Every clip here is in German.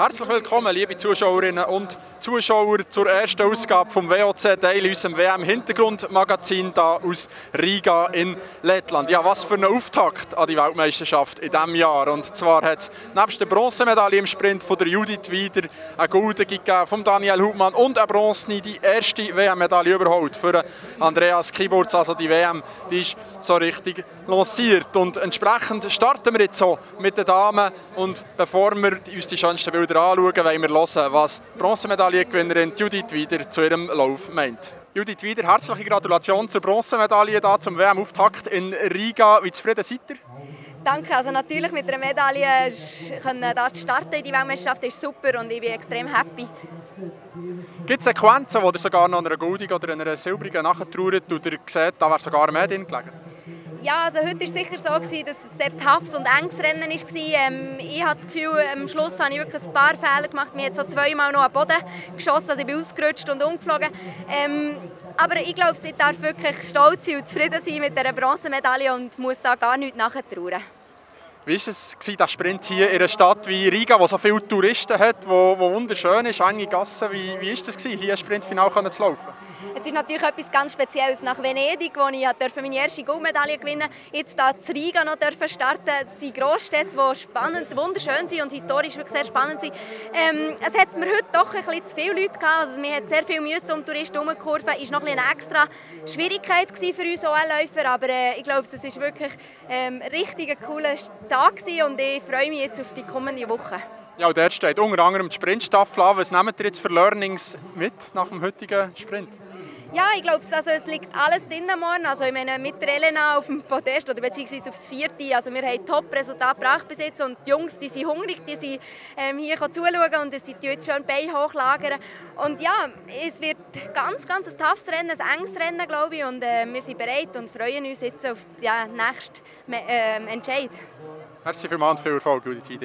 Herzlich willkommen, liebe Zuschauerinnen und Zuschauer, zur ersten Ausgabe vom WOC Daily, unserem WM-Hintergrundmagazin hier aus Riga in Lettland. Ja, was für ein Auftakt an die Weltmeisterschaft in diesem Jahr. Und zwar hat es nebst der Bronzemedaille im Sprint von der Judith Wieder eine Goldene gegeben von Daniel Hubmann und eine Bronzene, die erste WM-Medaille überhaupt für Andreas Kyburz. Also die WM, die ist so richtig lanciert. Und entsprechend starten wir jetzt so mit den Damen. Und bevor wir uns die schönsten Bilder anschauen, wollen wir hören, was Bronzemedaillengewinnerin Judith Wieder zu ihrem Lauf meint. Judith Wieder, herzliche Gratulation zur Bronzemedaille da zum WM-Auftakt in Riga. Wie zufrieden seid ihr? Danke, also natürlich mit einer Medaille da zu starten in die Weltmeisterschaft ist super und ich bin extrem happy. Gibt es Sequenzen, wo ihr sogar noch einer goldigen oder einer silbrigen nachtrauert und ihr seht, da wäre sogar mehr drin gelegen? Ja, also heute war es sicher so, dass es ein sehr toughes und enges Rennen war. Ich habe das Gefühl, am Schluss habe ich wirklich ein paar Fehler gemacht. Mir hat so zweimal noch an den Boden geschossen, also ich bin ausgerutscht und umgeflogen. Aber ich glaube, ich darf wirklich stolz sein und zufrieden sein mit dieser Bronzemedaille und muss da gar nichts nachtrauern. Wie war es, der Sprint hier in einer Stadt wie Riga, die so viele Touristen hat, wo wunderschön ist, enge Gassen? Wie war es, hier ein Sprintfinale zu laufen? Es ist natürlich etwas ganz Spezielles nach Venedig, wo ich meine erste Goldmedaille gewinnen durfte. Jetzt hier zu Riga noch starten. Es sind Großstädte, die spannend, wunderschön sind und historisch wirklich sehr spannend sind. Es hat mir heute doch ein bisschen zu viele Leute gehabt. Also wir hatten sehr viel Müsse um Touristen herumkurven. Das war noch eine extra Schwierigkeit für uns OL-Läufer. Aber ich glaube, es ist wirklich richtig ein cooler Tag und ich freue mich jetzt auf die kommende Woche. Ja, und dort steht unter anderem die Sprintstaffel an. Was nehmt ihr jetzt für Learnings mit nach dem heutigen Sprint? Ja, ich glaube, es liegt alles drin morgen. Also ich meine, mit Elena auf dem Podest oder beziehungsweise aufs Vierte. Also wir haben Top-Resultate gebracht bis jetzt und die Jungs, die sind hungrig, die sind hier zuschauen und sie jetzt schon Beine hochlagern. Und ja, es wird ganz ein toughes Rennen, ein enges Rennen, glaube ich. Und wir sind bereit und freuen uns jetzt auf den nächsten Entscheid. Merci vielmals und viel Erfolg, Judith Wieder.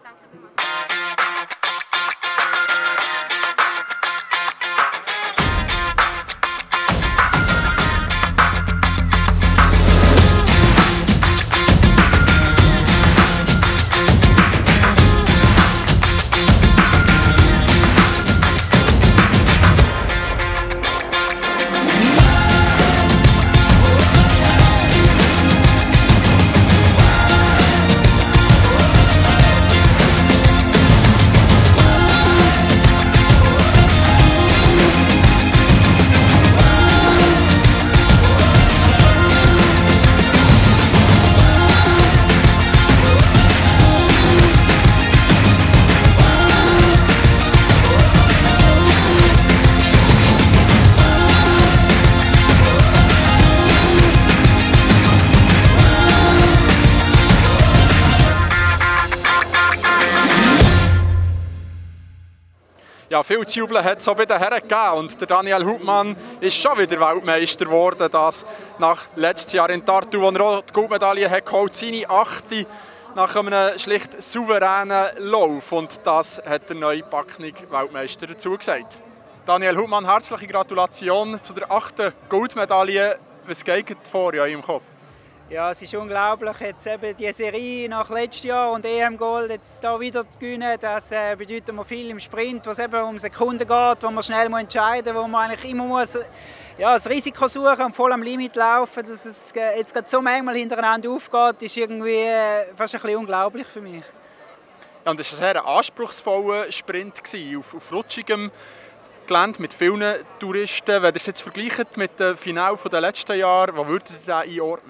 Ja, viel zu jubeln hat es auch bei den Herren gegeben und der Daniel Hubmann ist schon wieder Weltmeister geworden, das nach letztes Jahr in Tartu, wo er auch die Goldmedaille hat geholt, seine 8. nach einem schlicht souveränen Lauf und das hat der neue Backnig-Weltmeister dazu gesagt. Daniel Hubmann, herzliche Gratulation zu der 8. Goldmedaille. Was geht vor in eurem Kopf? Ja, es ist unglaublich, jetzt eben die Serie nach letztem Jahr und EM-Gold jetzt hier wieder zu gewinnen, das bedeutet mir viel im Sprint, wo es eben um Sekunden geht, wo man schnell entscheiden muss, wo man eigentlich immer muss, ja, das Risiko suchen und voll am Limit laufen, dass es jetzt gerade so manchmal hintereinander aufgeht, ist irgendwie fast ein bisschen unglaublich für mich. Ja, und es war ein sehr anspruchsvoller Sprint auf rutschigem Gelände mit vielen Touristen. Wenn ihr es jetzt vergleicht mit dem Finale der letzten Jahre, wo würdet ihr das einordnen?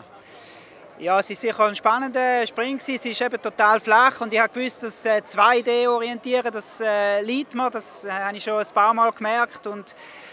Ja, es war sicher ein spannender Sprint. Es ist eben total flach und ich habe gewusst, dass 2D orientieren, das liegt mir. Das habe ich schon ein paar Mal gemerkt. Und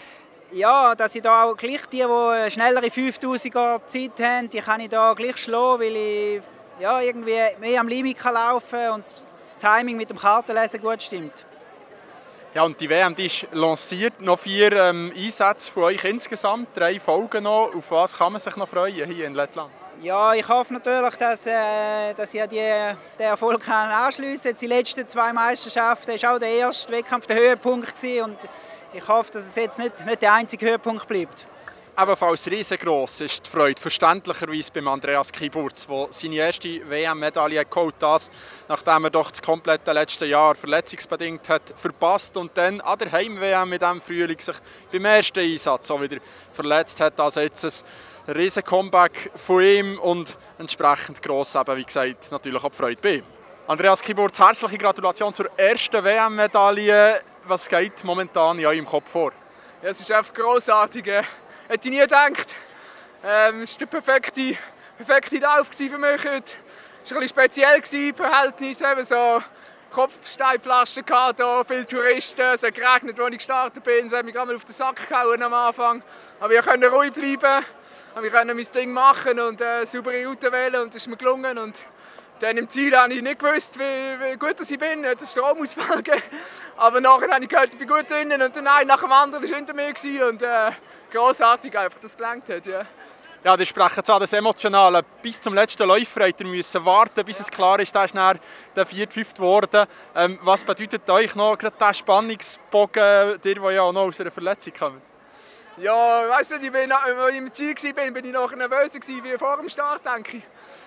ja, dass ich da auch gleich die schnellere 5000er Zeit haben, die kann ich da gleich schlagen, weil ich ja, irgendwie mehr am Limit laufen kann und das Timing mit dem Kartenlesen gut stimmt. Ja, und die WM die ist lanciert, noch 4 Einsätze von euch insgesamt, 3 Folgen noch. Auf was kann man sich noch freuen hier in Lettland? Ja, ich hoffe natürlich, dass ich den Erfolg anschliessen kann. Die letzten 2 Meisterschaften war auch der erste Wettkampf der Höhepunkt gewesen und ich hoffe, dass es jetzt nicht der einzige Höhepunkt bleibt. Ebenfalls riesengroß ist die Freude, verständlicherweise beim Andreas Kyburz, der seine erste WM-Medaille geholt hat, das, nachdem er doch das komplette letzte Jahr verletzungsbedingt hat verpasst und dann an der Heim-WM in diesem Frühling sich beim ersten Einsatz auch wieder verletzt hat. Also jetzt ein riesen Comeback von ihm und entsprechend gross, eben, wie gesagt, natürlich auch die Freude bei ihm. Andreas Kyburz, herzliche Gratulation zur ersten WM-Medaille. Was geht momentan in eurem Kopf vor? Ja, es ist einfach grossartig. Hätte ich nie gedacht. Es war der perfekte Lauf für mich heute. Es war ein bisschen speziell, das Verhältnis. So Kopfsteinflaschen hier, viele Touristen. Es hat geregnet, als ich gestartet bin. Es hat mich gerade auf den Sack gehauen am Anfang. Aber ich konnte ruhig bleiben. Ich konnte mein Ding machen und eine saubere Route wählen. Und das ist mir gelungen. Und dann im Ziel habe ich nicht gewusst, wie gut ich bin. Es ist Stromausfall gegeben. Aber nachher habe ich gehört, ich bin gut drinnen. Und dann einer nach dem anderen war hinter mir. Und grossartig einfach, dass es gelangt hat. Ja. Ja, die sprechen jetzt an das Emotionale. Bis zum letzten Läufer müssen warten, bis es klar ist, da ist dann der 4., 5. geworden. Was bedeutet euch noch gerade der Spannungsbogen, der ja auch noch aus einer Verletzung kommt? Ja, weißt du, als ich im Ziel war, bin ich nachher nervöser wie vor dem Start, denke ich.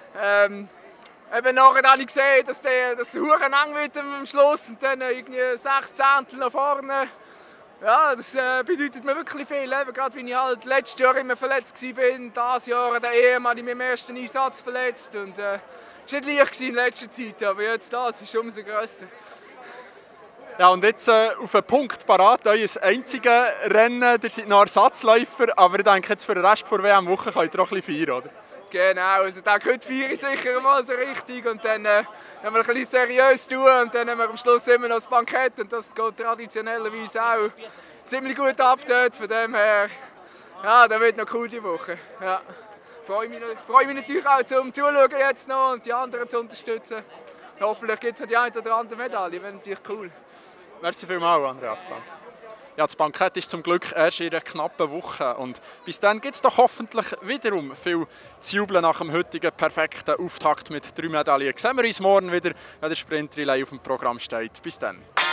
Eben nachher habe ich gesehen, dass es verdammt eng wird am Schluss und dann irgendwie 6 Zehntel nach vorne. Ja, das bedeutet mir wirklich viel. Eben, gerade wenn ich halt letztes Jahr immer verletzt war, dieses Jahr an der EM habe ich mich im ersten Einsatz verletzt. Und, es war nicht leicht in letzter Zeit, aber jetzt das ist umso grösser. Ja, und jetzt auf einen Punkt parat, euer einziges Rennen, ihr seid noch Ersatzläufer, aber ich denke, jetzt für den Rest der WM-Woche könnt ihr auch ein bisschen feiern, oder? Genau, also heute feiere ich sicher mal so richtig und dann haben wir ein bisschen seriös tun und dann haben wir am Schluss immer noch das Bankett und das geht traditionellerweise auch ziemlich gut ab dort, von dem her, ja, das wird noch cool die Woche. Ja. Freue mich natürlich auch zum Zuschauen jetzt noch und die anderen zu unterstützen. Hoffentlich gibt es die eine oder andere Medaille, wäre natürlich cool. Merci vielmals, Andreas. Ja, das Bankett ist zum Glück erst in einer knappen Woche und bis dann gibt es doch hoffentlich wiederum viel zu jubeln nach dem heutigen perfekten Auftakt mit 3 Medaillen. Sehen wir uns morgen wieder, wenn der Sprint-Relay auf dem Programm steht. Bis dann.